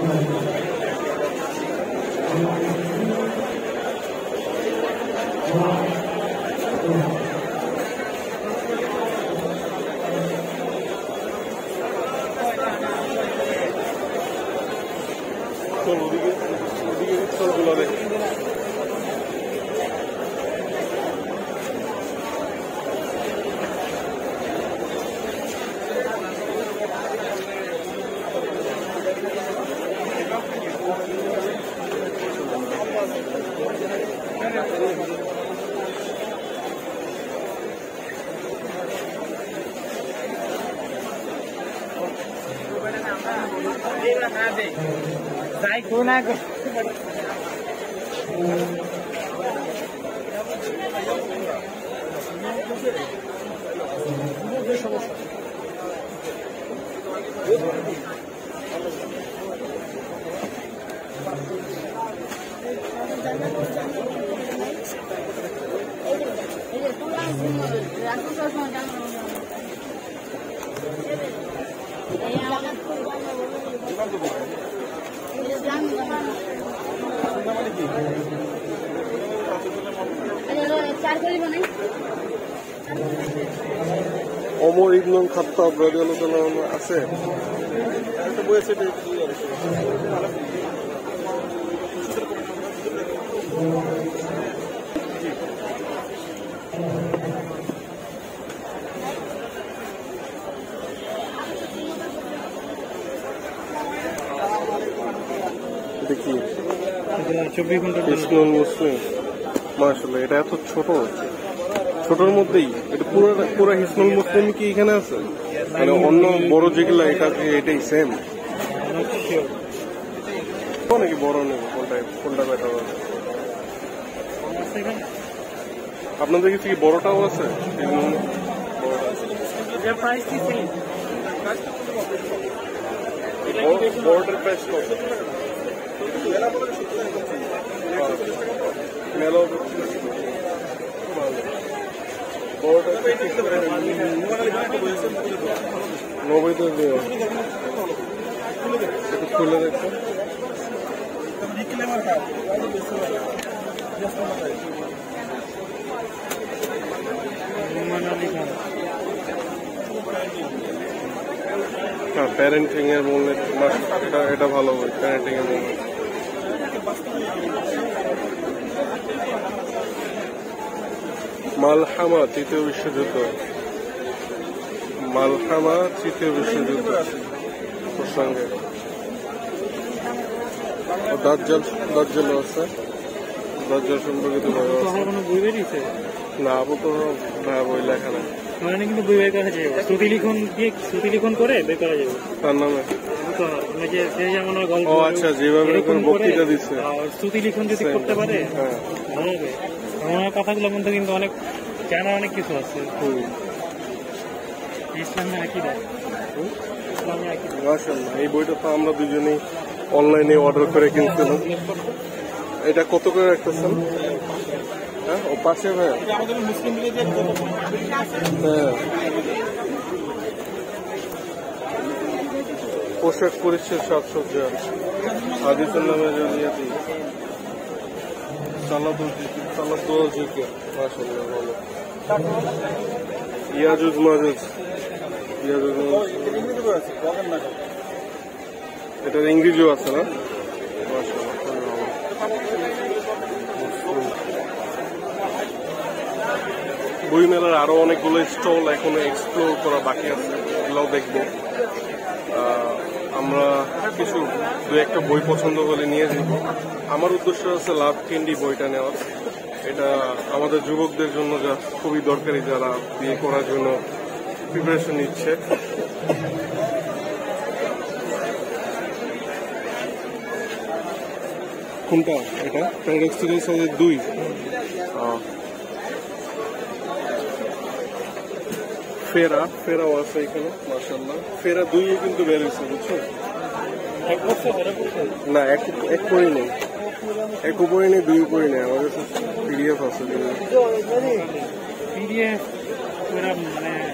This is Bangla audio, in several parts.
ওমর ইবনে খাত্তাব রাদিয়াল্লাহু আনহু আছে একটা বই আছে দেখি 24 ঘন্টা ইসলাম মুসলিম মাশাআল্লাহ এটা এত ছোটর মধ্যেই এটা পুরো হিসনুল মুসলিম কি এখানে আছে মানে অন্য বড় যেগুলা এটাই সেম নাকি বড় নেই কোনটা বেটার আছে আপনাদের কাছে কি বড়টাও আছে বড়টার প্রাইস কত মেলো নবীতে খুলে দেখো প্যারেন্টিং এর মূল্যে এটা ভালো বই প্যারেন্টিং এর মূল্যে মালহামা তৃতীয় বিশ্বযুদ্ধ প্রসঙ্গে দাজ্জাল আছে দাজ্জাল সম্পর্কিত না আপাতত বই লেখা নাই মানে কিন্তু বই বের করা যাবে শ্রুতি লিখন করে বের করা যাবে তার নামে যেমন গল্প আচ্ছা যেভাবে বক্তৃতা দিচ্ছে শ্রুতি লিখন যদি করতে পারে ভালো হবে আমার কথাগুলোর মধ্যে কিন্তু অনেক জানা অনেক কিছু আছে ইসলামে আকিদা মাশাআল্লাহ এই বইটা তো আমরা দুজনেই অনলাইনে অর্ডার করে কিনছিলাম এটা কত করে রাখতেছেন হ্যাঁ ও পাশে ভাই পোশাক পরিচ্ছদ সাজসজ্জা হাদিসের নামে জানিয়াতি সালাতুল জিকির মাশাআল্লাহ ভালো ইয়াজুজ মাজুজ এটা ইংরেজিও আছে না বই মেলার আরো অনেকগুলো স্টল এখনো এক্সপ্লোর করা বাকি আছে এগুলোও দেখবো আমরা কিছু দু একটা বই পছন্দ হলে নিয়ে যাব আমার উদ্দেশ্য আছে লাভ ক্যান্ডি বইটা নেওয়ার এটা আমাদের যুবকদের জন্য যা খুবই দরকারি যারা বিয়ে করার জন্য প্রিপারেশন নিচ্ছে কোনটা এটা প্যারাডক্স সিরিজ 2 ফেরাও আছে এখানে মাশাআল্লাহ ফেরা 2 কিন্তু বের হয়েছে বুঝছো না এক বই নেই এক বই নেই 2 বই নেই আমাদের পিডিএফ আছে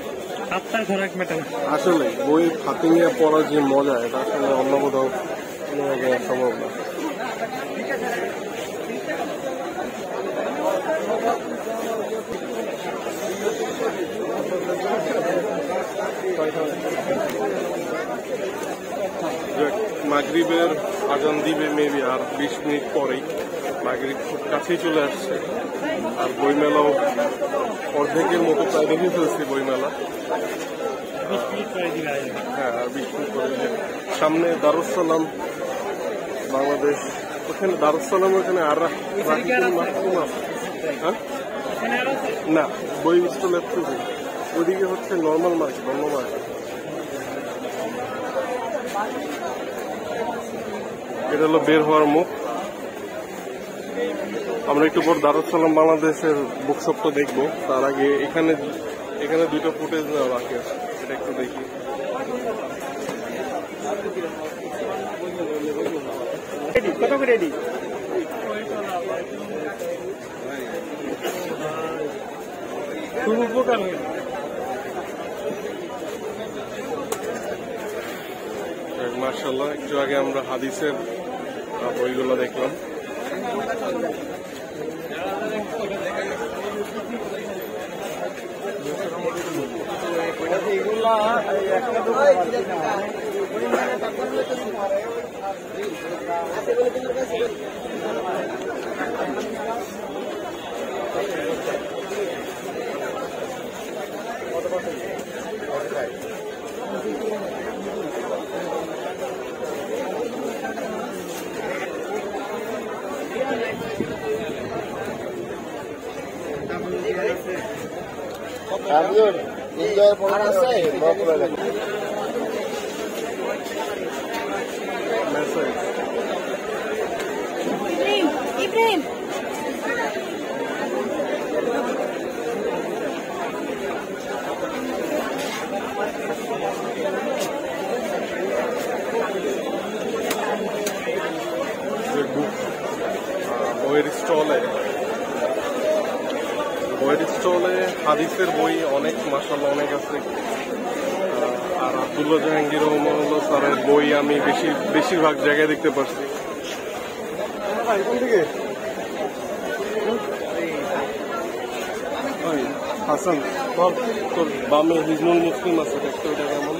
আসলে বই হাতে নিয়ে পড়ার যে মজা এটা আসলে অন্য কোথাও নেওয়া সম্ভব না। মাগরিবের আজান দিবে মেবি আর 20 মিনিট পরেই। মাগরিব খুব কাছেই চলে আসছে, আর বইমেলাও অর্ধেকের মতো প্রায় দেখে ফেলছি বইমেলা। হ্যাঁ, আর 20 মিনিট পরে সামনে দারুস সালাম বাংলাদেশ, ওখানে দারুস সালাম, ওখানে আর হ্যাঁ না বই স্টলের থেকে ওইদিকে হচ্ছে নর্মাল মার্কেট, অন্য মার্কেট। এটা হলো বের হওয়ার মুখ। আমরা একটু পর দারুস সালাম বাংলাদেশের বুকশপটা দেখবো, তার আগে এখানে দুটো ফুটেজ নেওয়া বাকি আছে, এটা একটু দেখি। কত করে রেডি? মার্শাল্লাহ, একটু আগে আমরা হাদিসের বইগুলো দেখলাম। Ibrahim. বইয়ের স্টলে হাদিসের বই অনেক, মাশাআল্লাহ অনেক আছে। আর আব্দুল্লাহ জাহাঙ্গীর রহমানুল্লাহ স্যারের বই আমি বেশিরভাগ জায়গায় দেখতে পাচ্ছি। হাসান বল, তোর বামে হিজনুল মুসলিম আছে, দেখতে ওটা কেমন?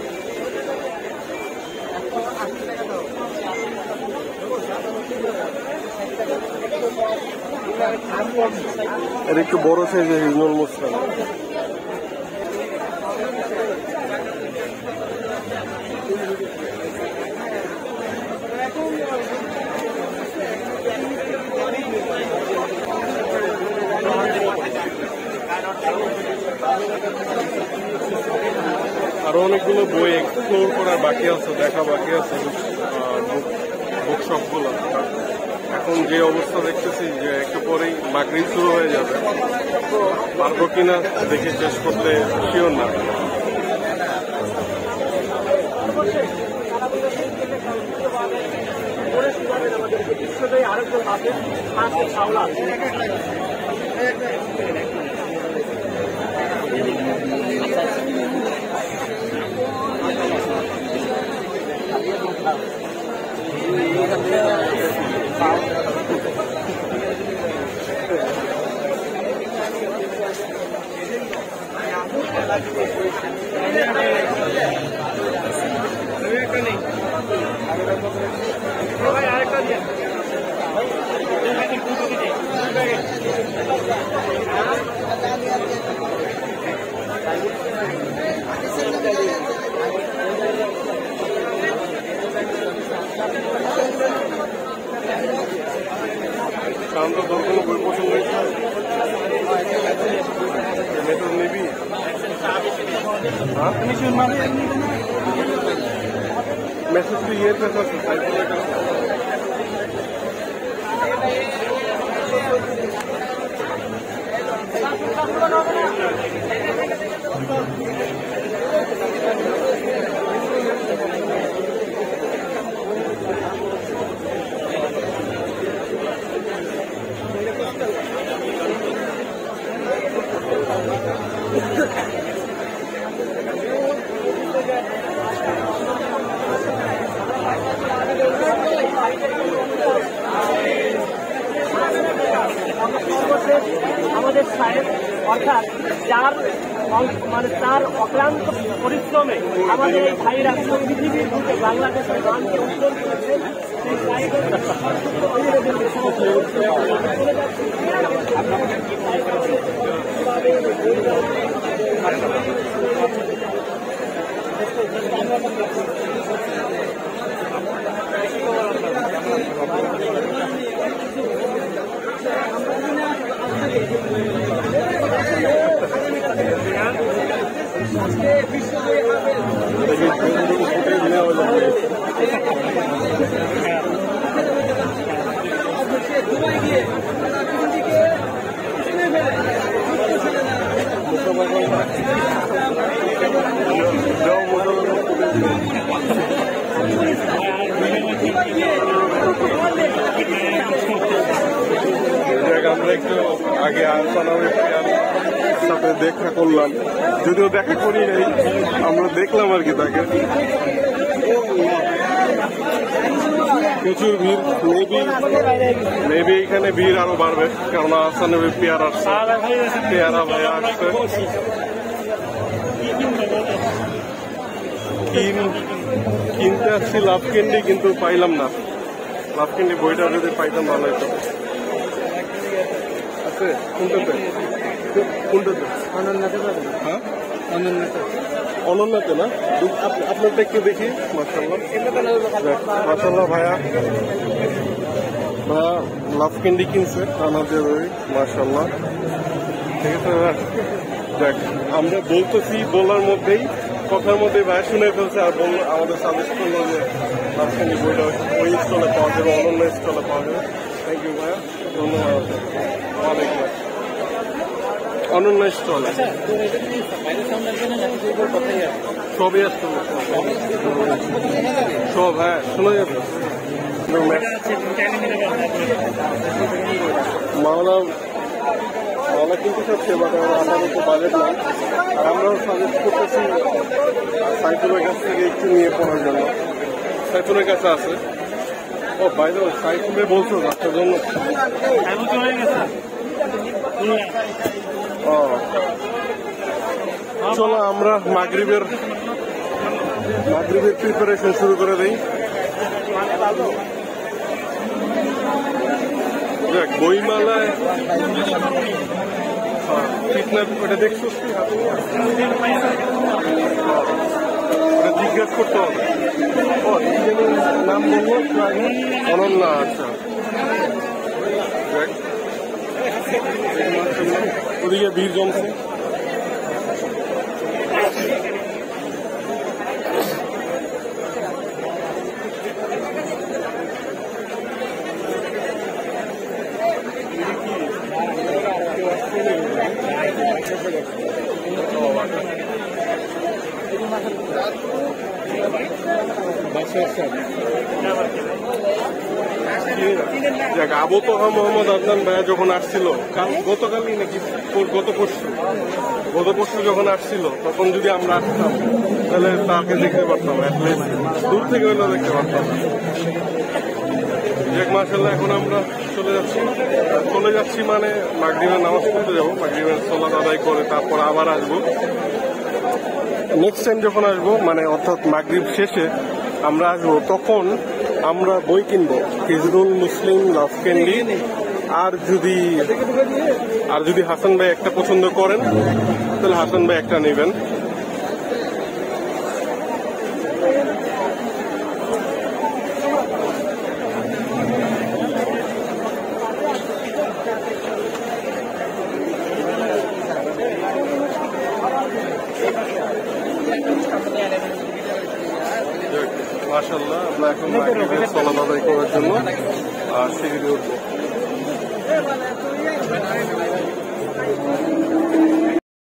এটা একটু বড় সাইজের হিজনুল মুসলিম। আরো অনেকগুলো বই এক্সপ্লোর করার বাকি আছে, দেখা বাকি আছে বুকশপগুলো। এখন যে অবস্থা দেখতেছি যে একটু পরেই মাগরিব শুরু হয়ে যাবে, পারবো কিনা দেখে শেষ করতে শিওর না। আমরা ধর কোনো বই পছন্দ মেট্রো নিবি, মেসেজ তো ইয়ের কাছে আছে, সাইকেলের কাছে। সাহেব, অর্থাৎ যার মানে তার অক্লান্ত পরিশ্রমে আমাদের এই ভাইরা পৃথিবীর বুকে বাংলাদেশের গানকে উজ্জ্বল করেছেন। সেই ভাইদের আমরা একটু আগে আসানোর সাথে দেখা করলাম, যদিও দেখা করি নাই, আমরা দেখলাম আর কি তাকে। প্রচুর ভিড়, মেবি এখানে ভিড় আরো বাড়বে, কারণ আসানের পেয়ারা আসছে, পেয়ারা ভাইয়া আসছে। কিনতে আসছি লাভ ক্যান্ডি, কিন্তু পাইলাম না। লাভ ক্যান্ডি বইটা যদি পাইতাম ভালো হতো। আছে কোনটাতে? কোনটাতে? হ্যাঁ অনন্যাতে না? আপনারটা একটু দেখি। মাশাআল্লাহ ভাইয়া লাভ ক্যান্ডি কিনছে আমাদের ওই, মাশাআল্লাহ। ঠিক আছে, দেখ আমরা বলতেছি, বলার মধ্যেই কথার মধ্যে ভাইয়া শুনে ফেলছে আর আমাদের সাজেস্ট করলো যে লাভ ক্যান্ডি বইটা ওই স্টলে পাওয়া যাবে, অনন্য স্টলে পাওয়া যাবে। থ্যাংক ইউ ভাইয়া, ধন্যবাদ। ওয়ালাইকুম অনন্য স্টল সবই আসতে সব, হ্যাঁ শোনা যাবে। মাওলা কিন্তু চাচ্ছে, বাট আমাদের তো বাজেট নাই। আমরাও সাজেস্ট করতেছি সাইফুলের কাছ থেকে একটু নিয়ে পড়ার জন্য। সাইফুলের কাছে আছে। ও বাইরে সাইফুলে বলছো আপনার জন্য। চলো আমরা মাগরিবের প্রিপারেশন শুরু করে দিই। দেখ বইমেলায় ফিটনেস ওটা দেখছো, ওটা জিজ্ঞেস করতে হবে। ও নাম বলবো অনন্যা। আচ্ছা দেখ ওদিকে ভিড় জমছে। দেখ আবু তোহা মোহাম্মদ আদনান ভাইয়া যখন আসছিল গতকালই নাকি গত পরশু যখন আসছিল, তখন যদি আমরা আসতাম তাহলে তাকে দেখতে পারতাম, দূর থেকে হলেও দেখতে পারতাম। দেখ মাশাআল্লাহ এখন আমরা চলে যাচ্ছি মানে মাগরিবের নামাজ পড়তে যাবো। মাগরিবের সালাত আদায় করে তারপর আবার আসবো। নেক্সট টাইম যখন আসবো মানে অর্থাৎ মাগরিব শেষে আমরা আসবো, তখন আমরা বই কিনবো, হিজরুল মুসলিম, লাভ ক্যান্ডি। আর যদি হাসান ভাই একটা পছন্দ করেন তাহলে হাসান ভাই একটা নেবেন। মাশাআল্লাহ আমরা এখন মাগরিবের সালাত আদায় করার জন্য সিঁড়ি উঠবো।